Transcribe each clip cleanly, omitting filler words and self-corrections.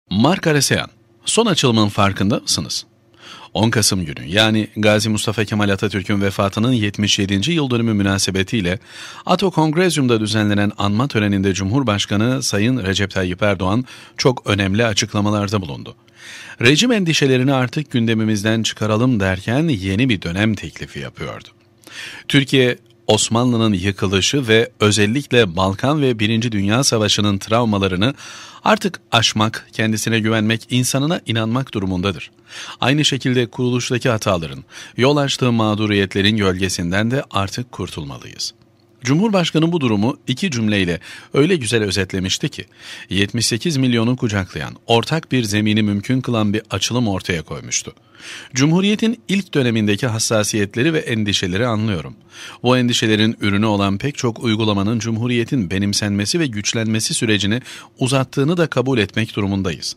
Mark Areseyan, son açılımın farkında mısınız? 10 Kasım günü yani Gazi Mustafa Kemal Atatürk'ün vefatının 77. yıl dönümü münasebetiyle Ato Kongrezyum'da düzenlenen anma töreninde Cumhurbaşkanı Sayın Recep Tayyip Erdoğan çok önemli açıklamalarda bulundu. Rejim endişelerini artık gündemimizden çıkaralım derken yeni bir dönem teklifi yapıyordu. Türkiye, Osmanlı'nın yıkılışı ve özellikle Balkan ve Birinci Dünya Savaşı'nın travmalarını artık aşmak, kendisine güvenmek, insanına inanmak durumundadır. Aynı şekilde kuruluştaki hataların, yol açtığı mağduriyetlerin gölgesinden de artık kurtulmalıyız. Cumhurbaşkanı bu durumu iki cümleyle öyle güzel özetlemişti ki, 78 milyonu kucaklayan, ortak bir zemini mümkün kılan bir açılım ortaya koymuştu. Cumhuriyetin ilk dönemindeki hassasiyetleri ve endişeleri anlıyorum. Bu endişelerin ürünü olan pek çok uygulamanın Cumhuriyetin benimsenmesi ve güçlenmesi sürecini uzattığını da kabul etmek durumundayız.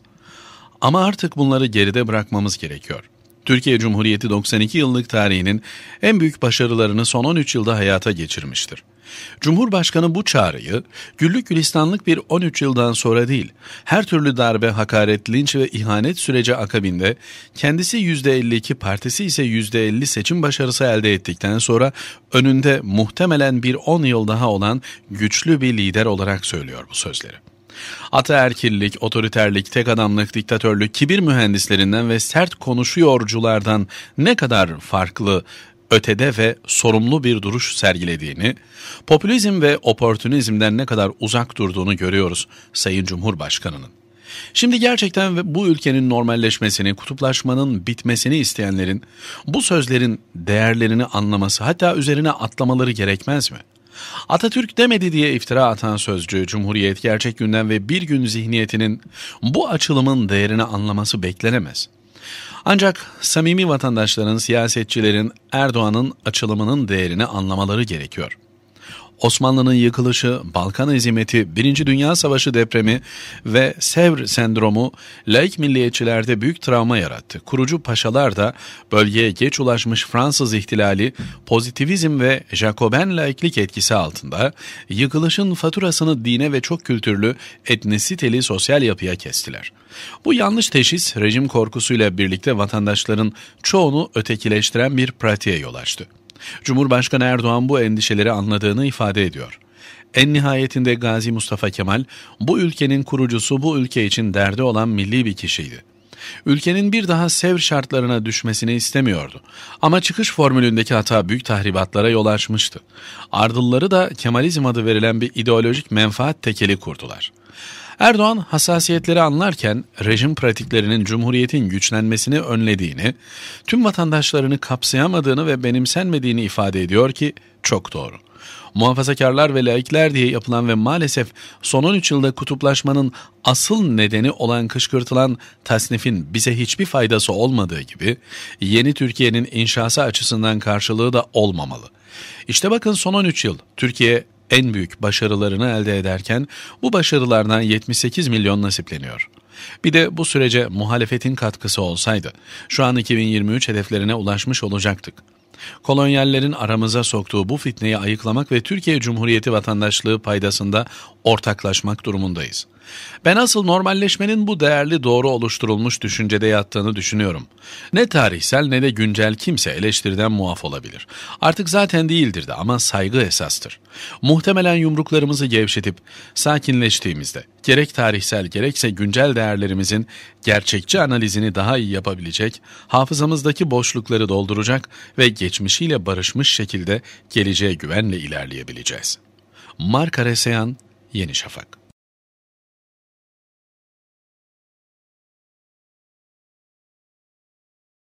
Ama artık bunları geride bırakmamız gerekiyor. Türkiye Cumhuriyeti 92 yıllık tarihinin en büyük başarılarını son 13 yılda hayata geçirmiştir. Cumhurbaşkanı bu çağrıyı güllük gülistanlık bir 13 yıldan sonra değil, her türlü darbe, hakaret, linç ve ihanet süreci akabinde kendisi %52, partisi ise %50 seçim başarısı elde ettikten sonra önünde muhtemelen bir 10 yıl daha olan güçlü bir lider olarak söylüyor bu sözleri. Ataerkillik, otoriterlik, tek adamlık, diktatörlük, kibir mühendislerinden ve sert konuşuyorculardan ne kadar farklı, ötede ve sorumlu bir duruş sergilediğini, popülizm ve oportunizmden ne kadar uzak durduğunu görüyoruz Sayın Cumhurbaşkanı'nın. Şimdi gerçekten bu ülkenin normalleşmesini, kutuplaşmanın bitmesini isteyenlerin bu sözlerin değerlerini anlaması, hatta üzerine atlamaları gerekmez mi? Atatürk demedi diye iftira atan sözcü, Cumhuriyet, gerçek günden ve bir gün zihniyetinin bu açılımın değerini anlaması beklenemez. Ancak samimi vatandaşların, siyasetçilerin Erdoğan'ın açılımının değerini anlamaları gerekiyor. Osmanlı'nın yıkılışı, Balkan ezimeti, Birinci Dünya Savaşı depremi ve Sevr sendromu laik milliyetçilerde büyük travma yarattı. Kurucu paşalar da bölgeye geç ulaşmış Fransız ihtilali, pozitivizm ve Jacoben laiklik etkisi altında yıkılışın faturasını dine ve çok kültürlü, etnisiteli sosyal yapıya kestiler. Bu yanlış teşhis rejim korkusuyla birlikte vatandaşların çoğunu ötekileştiren bir pratiğe yol açtı. Cumhurbaşkanı Erdoğan bu endişeleri anladığını ifade ediyor. En nihayetinde Gazi Mustafa Kemal, bu ülkenin kurucusu, bu ülke için derdi olan milli bir kişiydi. Ülkenin bir daha Sevr şartlarına düşmesini istemiyordu. Ama çıkış formülündeki hata büyük tahribatlara yol açmıştı. Ardılları da Kemalizm adı verilen bir ideolojik menfaat tekeli kurdular. Erdoğan hassasiyetleri anlarken rejim pratiklerinin Cumhuriyet'in güçlenmesini önlediğini, tüm vatandaşlarını kapsayamadığını ve benimsenmediğini ifade ediyor ki çok doğru. Muhafazakarlar ve laikler diye yapılan ve maalesef son 13 yılda kutuplaşmanın asıl nedeni olan kışkırtılan tasnifin bize hiçbir faydası olmadığı gibi yeni Türkiye'nin inşası açısından karşılığı da olmamalı. İşte bakın son 13 yıl Türkiye en büyük başarılarını elde ederken bu başarılardan 78 milyon nasipleniyor. Bir de bu sürece muhalefetin katkısı olsaydı şu an 2023 hedeflerine ulaşmış olacaktık. Kolonyallerin aramıza soktuğu bu fitneyi ayıklamak ve Türkiye Cumhuriyeti vatandaşlığı paydasında ortaklaşmak durumundayız. Ben asıl normalleşmenin bu değerli doğru oluşturulmuş düşüncede yattığını düşünüyorum. Ne tarihsel ne de güncel kimse eleştiriden muaf olabilir. Artık zaten değildir de ama saygı esastır. Muhtemelen yumruklarımızı gevşetip sakinleştiğimizde gerek tarihsel gerekse güncel değerlerimizin gerçekçi analizini daha iyi yapabilecek, hafızamızdaki boşlukları dolduracak ve geçmişiyle barışmış şekilde geleceğe güvenle ilerleyebileceğiz. Mark Areseyan, Yeni Şafak.